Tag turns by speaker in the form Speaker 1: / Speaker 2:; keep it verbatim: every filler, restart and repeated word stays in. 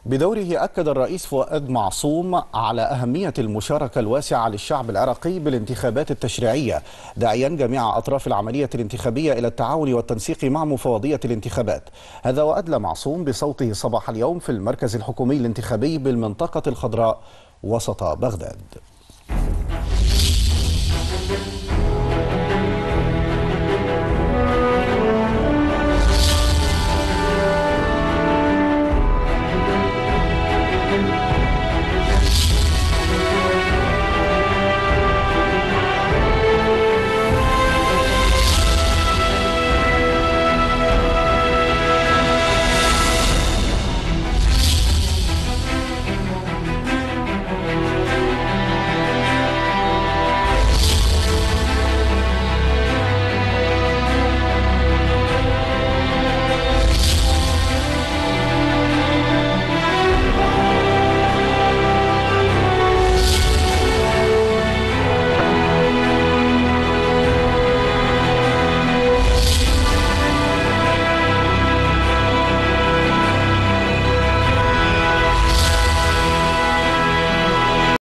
Speaker 1: بدوره أكد الرئيس فؤاد معصوم على أهمية المشاركة الواسعة للشعب العراقي بالانتخابات التشريعية، داعيا جميع أطراف العملية الانتخابية إلى التعاون والتنسيق مع مفوضية الانتخابات. هذا وأدلى معصوم بصوته صباح اليوم في المركز الحكومي الانتخابي بالمنطقة الخضراء وسط بغداد.